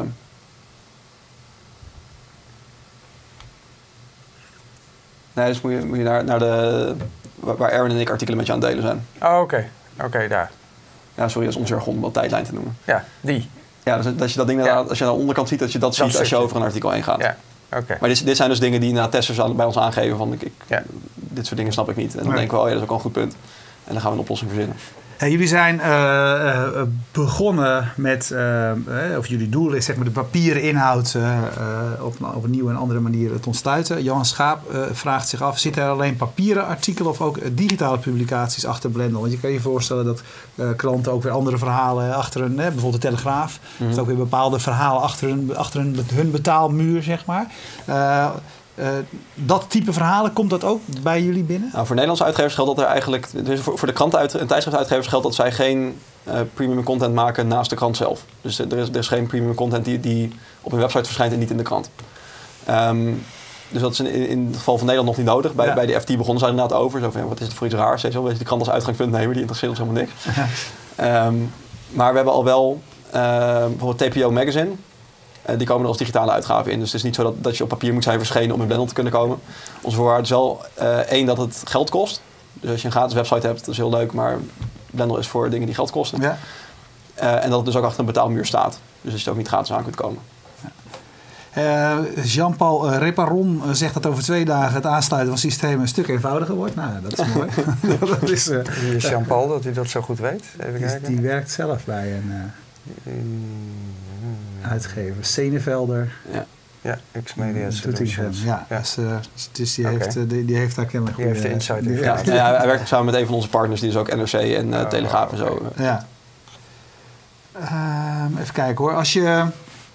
nee, dus moet je, moet je naar, naar de... waar Erwin en ik artikelen met je aan het delen zijn. Oh, oké. Okay. Oké, okay, daar. Ja, sorry, dat is ons jargon om dat tijdlijn te noemen. Ja, die. Ja, dus dat je dat ding, ja. als je aan de onderkant ziet, dat je dat, dat ziet als je over een artikel heen gaat. Ja. Okay. Maar dit, dit zijn dus dingen die na testers aan, bij ons aangeven van ik, ik, ja. dit soort dingen snap ik niet. En dan nee. denken we, oh ja, dat is ook al een goed punt. En dan gaan we een oplossing verzinnen. Hey, jullie zijn uh, uh, begonnen met, uh, uh, of jullie doel is zeg maar de papieren inhoud uh, uh, op, op een nieuwe en andere manier te ontsluiten. Johan Schaap uh, vraagt zich af, zitten er alleen papieren artikelen of ook uh, digitale publicaties achter Blendel? Want je kan je voorstellen dat uh, klanten ook weer andere verhalen achter hun, uh, bijvoorbeeld de Telegraaf. Mm-hmm. Dus ook weer bepaalde verhalen achter hun, achter hun, hun betaalmuur, zeg maar. Uh, Uh, dat type verhalen, komt dat ook bij jullie binnen? Nou, voor Nederlandse uitgevers geldt dat er eigenlijk... Dus voor, voor de kranten- en tijdschriftuitgevers geldt dat zij geen uh, premium content maken naast de krant zelf. Dus er is, er is geen premium content die, die op een website verschijnt en niet in de krant. Um, dus dat is in, in het geval van Nederland nog niet nodig. Bij, ja. bij de F T begonnen ze inderdaad over. Zo van, wat is het voor iets raars? Weet je wel? De krant als uitgangspunt nemen, die interesseert ons helemaal niks. Ja. Um, maar we hebben al wel uh, bijvoorbeeld T P O Magazine. Uh, die komen er als digitale uitgaven in. Dus het is niet zo dat, dat je op papier moet zijn verschenen om in Blendel te kunnen komen. Onze voorwaarde is wel uh, één, dat het geld kost. Dus als je een gratis website hebt, dat is heel leuk. Maar Blendel is voor dingen die geld kosten. Ja. Uh, en dat het dus ook achter een betaalmuur staat. Dus dat je het ook niet gratis aan kunt komen. Uh, Jean-Paul uh, Reparon uh, zegt dat over twee dagen het aansluiten van systemen een stuk eenvoudiger wordt. Nou, dat is mooi. dat is, uh, Wie is Jean-Paul, dat hij dat zo goed weet? Even die, kijken. Die werkt zelf bij een uh, uitgever. Senevelder. Ja, ja X-Media Solutions. Ja, ja. Dus, uh, dus die, okay. heeft, uh, die, die heeft daar kennelijk... Die heeft de insight. Uh, ja, ja, hij werkt samen met een van onze partners, die is ook N R C en uh, oh, Telegraaf en zo. Ja. Uh, even kijken hoor. Als je...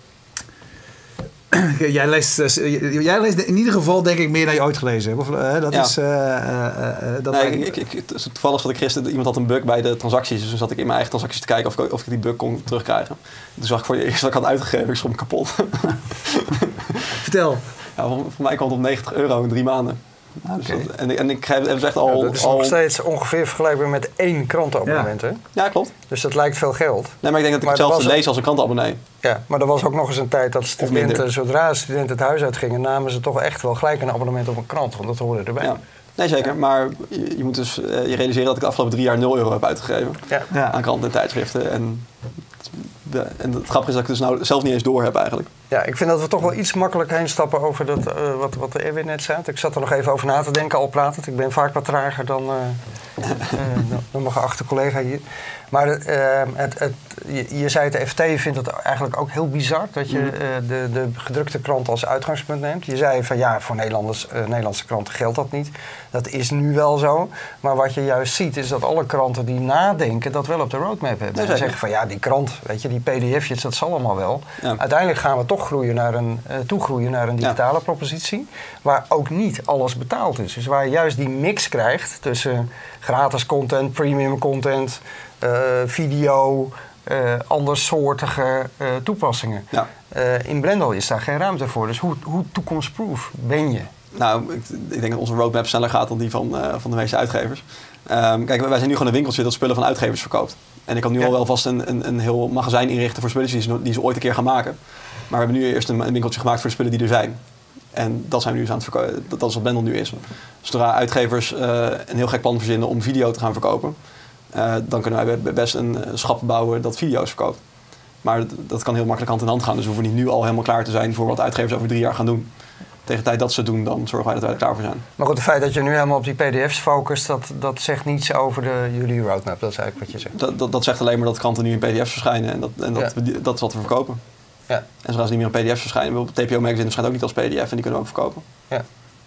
Jij leest, uh, jij leest in ieder geval denk ik meer dan je ooit gelezen hebt. Of, uh, dat ja. is, uh, uh, uh, dat nee, ik, ik, ik, toevallig zat ik gisteren, iemand had een bug bij de transacties. Dus toen zat ik in mijn eigen transacties te kijken of ik, of ik die bug kon terugkrijgen. Toen zag ik voor de eerste wat ik had uitgegeven, ik schrok me kapot. Vertel. Ja, voor, voor mij kwam het op negentig euro in drie maanden. Okay. Dus dat, en, en ik heb dus echt al... Ja, dat is al, nog steeds ongeveer vergelijkbaar met één krantenabonnement, ja. hè? Ja, klopt. Dus dat lijkt veel geld. Nee, maar ik denk dat ik maar hetzelfde lees als een krantenabonnee. Ja, maar er was ook nog eens een tijd dat studenten, zodra studenten het huis uitgingen, namen ze toch echt wel gelijk een abonnement op een krant, want dat hoorde erbij. Ja. Nee, zeker. Ja. Maar je, je moet dus uh, je realiseren dat ik de afgelopen drie jaar nul euro heb uitgegeven ja. Ja. aan kranten en tijdschriften. En, de, en het grappige is dat ik dus nou zelf niet eens door heb eigenlijk. Ja, ik vind dat we toch wel iets makkelijk heen stappen over dat, uh, wat, wat de Erwin net zei. Ik zat er nog even over na te denken, al pratend. Ik ben vaak wat trager dan, uh, uh, dan mijn geachte collega hier. Maar uh, het, het, je, je zei het, de F T vindt het eigenlijk ook heel bizar dat je uh, de, de gedrukte krant als uitgangspunt neemt. Je zei van ja, voor Nederlanders, uh, Nederlandse kranten geldt dat niet. Dat is nu wel zo. Maar wat je juist ziet is dat alle kranten die nadenken dat wel op de roadmap hebben. Ze zeggen van ja, die krant, weet je, die P D F'jes, dat zal allemaal wel. Ja. Uiteindelijk gaan we toch groeien naar een, uh, toegroeien naar een digitale ja. propositie. Waar ook niet alles betaald is. Dus waar je juist die mix krijgt tussen gratis content, premium content, uh, video, uh, andersoortige uh, toepassingen. Ja. Uh, in Blendel is daar geen ruimte voor. Dus hoe, hoe toekomstproof ben je? Nou, ik, ik denk dat onze roadmap sneller gaat dan die van, uh, van de meeste uitgevers. Um, kijk, wij zijn nu gewoon een winkeltje dat spullen van uitgevers verkoopt. En ik kan nu ja. al wel vast een, een, een heel magazijn inrichten voor spullen die ze, die ze ooit een keer gaan maken. Maar we hebben nu eerst een, een winkeltje gemaakt voor de spullen die er zijn. En dat zijn we nu eens aan het verkopen. Dat, dat is wat Blendel nu is. Zodra uitgevers uh, een heel gek plan verzinnen om video te gaan verkopen, uh, dan kunnen wij best een schap bouwen dat video's verkoopt. Maar dat, dat kan heel makkelijk hand in hand gaan. Dus we hoeven niet nu al helemaal klaar te zijn voor wat uitgevers over drie jaar gaan doen. Tegen de tijd dat ze het doen, dan zorgen wij dat wij er klaar voor zijn. Maar goed, het feit dat je nu helemaal op die P D F's focust, dat, dat zegt niets over de, jullie roadmap. Dat is eigenlijk wat je zegt. Dat, dat, dat zegt alleen maar dat kranten nu in P D F's verschijnen. En dat, en dat, ja. we, dat is wat we verkopen. Ja. En zodra ze niet meer in P D F's verschijnen, T P O Magazine verschijnt ook niet als P D F en die kunnen we ook verkopen. Ja.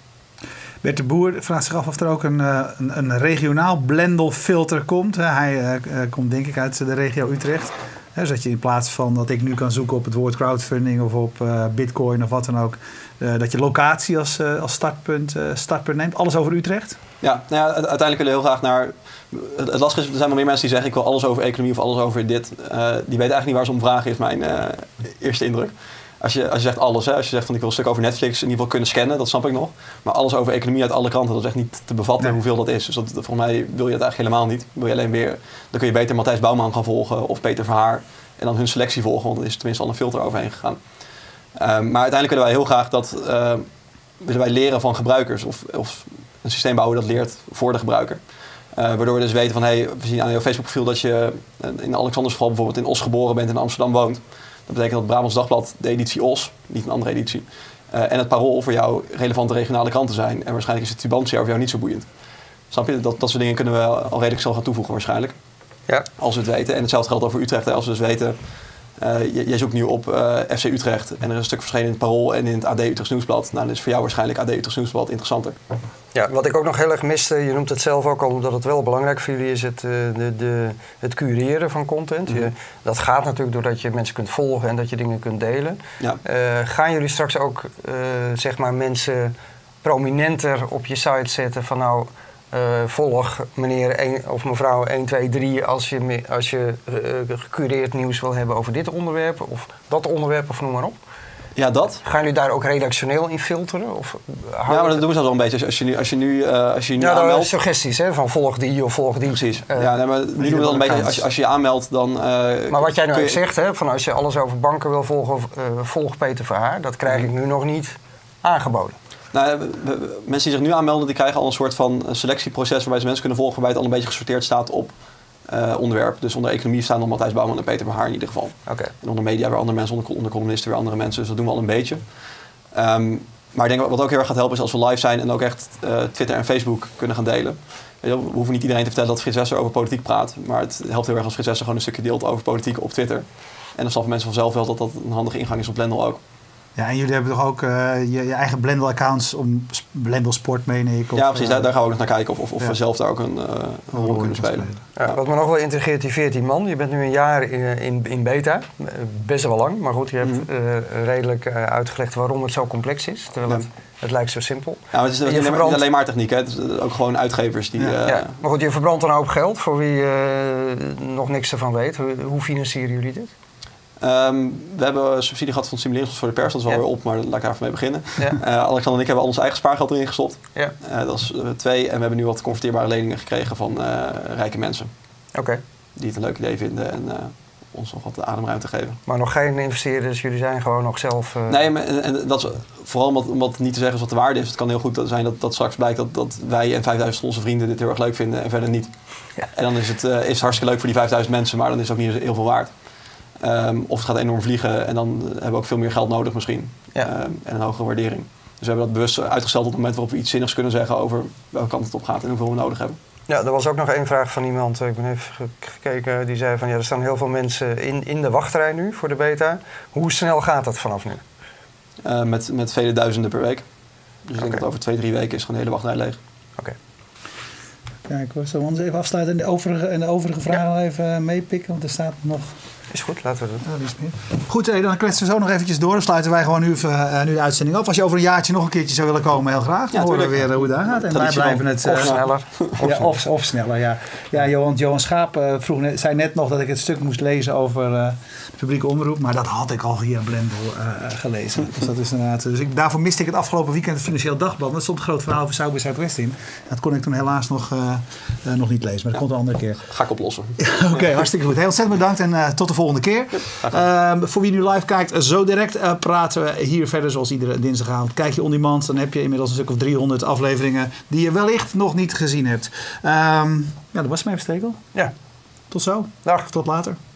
Bert de Boer vraagt zich af of er ook een, een, een regionaal Blendel-filter komt. Hij uh, komt denk ik uit de regio Utrecht. He, zodat je in plaats van dat ik nu kan zoeken op het woord crowdfunding of op uh, bitcoin of wat dan ook, uh, dat je locatie als, uh, als startpunt, uh, startpunt neemt. Alles over Utrecht? Ja, nou ja, uiteindelijk willen we heel graag naar... Het, het lastige is, er zijn wel meer mensen die zeggen ik wil alles over economie of alles over dit. Uh, die weten eigenlijk niet waar ze om vragen, is mijn uh, eerste indruk. Als je, als je zegt alles, hè, als je zegt van ik wil een stuk over Netflix in ieder geval kunnen scannen, dat snap ik nog. Maar alles over economie uit alle kanten, dat is echt niet te bevatten nee. hoeveel dat is. Dus dat, volgens mij wil je het eigenlijk helemaal niet. Wil je alleen weer, dan kun je beter Matthijs Bouwman gaan volgen of Peter Verhaar en dan hun selectie volgen, want er is tenminste al een filter overheen gegaan. Uh, maar uiteindelijk willen wij heel graag dat uh, willen wij leren van gebruikers of, of een systeem bouwen dat leert voor de gebruiker. Uh, waardoor we dus weten van hey, we zien aan jouw Facebook profiel dat je in Alexanders geval bijvoorbeeld in Os geboren bent en in Amsterdam woont. Dat betekent dat het Brabants Dagblad de editie Os, niet een andere editie, uh, en het Parool voor jou relevante regionale kranten zijn. En waarschijnlijk is het Tubantia voor jou niet zo boeiend. Snap je? Dat, dat soort dingen kunnen we al redelijk snel gaan toevoegen waarschijnlijk. Ja. Als we het weten. En hetzelfde geldt over Utrecht. Hè. Als we dus weten, uh, jij zoekt nu op uh, F C Utrecht en er is een stuk verschenen in het Parool en in het A D Utrechts Nieuwsblad. Nou, dan is voor jou waarschijnlijk A D Utrechts Nieuwsblad interessanter. Ja, wat ik ook nog heel erg miste, je noemt het zelf ook al, omdat het wel belangrijk voor jullie is, het, uh, de, de, het cureren van content. Mm-hmm. Je, dat gaat natuurlijk doordat je mensen kunt volgen en dat je dingen kunt delen. Ja. Uh, gaan jullie straks ook uh, zeg maar mensen prominenter op je site zetten van nou, uh, volg meneer een, of mevrouw een, twee, drie als je, als je uh, gecureerd nieuws wil hebben over dit onderwerp of dat onderwerp of noem maar op? Ja, dat. Gaan jullie daar ook redactioneel in filteren? Of ja, maar dat doen we zo wel een beetje. Als je nu, als je nu, uh, als je nu ja, aanmeldt... suggesties, hè? Van volg die of volg die. Precies. Uh, ja, nee, maar nu doen we dan een beetje... Als je, als je je aanmeldt, dan... Uh, maar wat jij nou je... zegt, hè? Van als je alles over banken wil volgen, uh, volg Peter Verhaar. Dat krijg ik nu nog niet aangeboden. Nou, we, we, mensen die zich nu aanmelden, die krijgen al een soort van selectieproces waarbij ze mensen kunnen volgen, waarbij het al een beetje gesorteerd staat op uh, onderwerp. Dus onder economie staan dan Matthijs Bouwman en Peter Verhaar in ieder geval. Okay. En onder media weer andere mensen, onder, onder columnisten weer andere mensen. Dus dat doen we al een beetje. Um, maar ik denk wat ook heel erg gaat helpen is als we live zijn en ook echt uh, Twitter en Facebook kunnen gaan delen. We hoeven niet iedereen te vertellen dat Frits Wester over politiek praat. Maar het helpt heel erg als Frits Wester gewoon een stukje deelt over politiek op Twitter. En dan snappen mensen vanzelf wel dat dat een handige ingang is op Blendel ook. Ja, en jullie hebben toch ook uh, je, je eigen Blendel-accounts om Blendel Sport, meen ik? Of, ja, precies. Uh, daar, daar gaan we ook nog naar kijken of, of, of ja. we zelf daar ook een, uh, een rol kunnen spelen. spelen. Ja, ja. Wat me nog wel intrigeert, die veertien man. Je bent nu een jaar in, in, in beta. Best wel lang, maar goed, je hebt mm-hmm. uh, redelijk uh, uitgelegd waarom het zo complex is. Terwijl ja. het, het lijkt zo simpel. Ja, maar het is niet alleen, verbrandt... niet alleen maar techniek, hè. Het is ook gewoon uitgevers die... Ja. Uh, ja. Maar goed, je verbrandt een hoop geld voor wie uh, nog niks ervan weet. Hoe, hoe financieren jullie dit? Um, we hebben subsidie gehad van Stimuleringsfonds voor de pers, dat is wel ja. weer op, maar laat ik daar even mee beginnen. Ja. Uh, Alexander en ik hebben al ons eigen spaargeld erin gestopt. Ja. Uh, dat is uh, twee. En we hebben nu wat converteerbare leningen gekregen van uh, rijke mensen. Okay. Die het een leuk idee vinden en uh, ons nog wat ademruimte geven. Maar nog geen investeerders, jullie zijn gewoon nog zelf... Uh... Nee, maar, en, en dat is vooral omdat, omdat niet te zeggen is wat de waarde is. Het kan heel goed zijn dat, dat straks blijkt dat, dat wij en vijfduizend onze vrienden dit heel erg leuk vinden en verder niet. Ja. En dan is het, uh, is het hartstikke leuk voor die vijfduizend mensen, maar dan is het ook niet heel veel waard. Um, of het gaat enorm vliegen en dan hebben we ook veel meer geld nodig misschien. Ja. Um, en een hogere waardering. Dus we hebben dat bewust uitgesteld op het moment waarop we iets zinnigs kunnen zeggen over welke kant het op gaat en hoeveel we nodig hebben. Ja, er was ook nog één vraag van iemand, ik ben even gekeken, die zei van ja, er staan heel veel mensen in, in de wachtrij nu voor de beta. Hoe snel gaat dat vanaf nu? Uh, met, met vele duizenden per week. Dus ik okay. denk dat over twee, drie weken is gewoon de hele wachtrij leeg. Oké. Okay. Ja, ik wil zo anders even afsluiten en de overige, en de overige vragen ja. even meepikken, want er staat nog... Is goed, laten we dat doen. Goed, dan kletsen we zo nog eventjes door. Dan sluiten wij gewoon nu, uh, nu de uitzending af. Als je over een jaartje nog een keertje zou willen komen, heel graag. Dan ja, horen we weer uh, hoe het daar gaat. En wij blijven het... Uh, of sneller. Of, ja, of, of sneller, ja. Ja, Johan, Johan Schaap uh, vroeg net, zei net nog dat ik het stuk moest lezen over uh, de publieke omroep. Maar dat had ik al via Blendel uh, gelezen. Dus, dat is inderdaad, dus ik, daarvoor miste ik het afgelopen weekend het Financieel Dagblad. Er stond een groot verhaal over Zuid bij Zuidwest in. Dat kon ik toen helaas nog, uh, uh, nog niet lezen. Maar dat ja. komt een andere keer. Ga ik oplossen. Oké, okay, hartstikke goed. Heel ontzettend bedankt en uh, tot de volgende. volgende keer. Ja, uh, voor wie nu live kijkt, zo direct uh, praten we hier verder zoals iedere dinsdagavond. Kijk je on demand, dan heb je inmiddels een stuk of driehonderd afleveringen die je wellicht nog niet gezien hebt. Um, ja, dat was het mij even, Stekel. Ja. Tot zo. Dag. Tot later.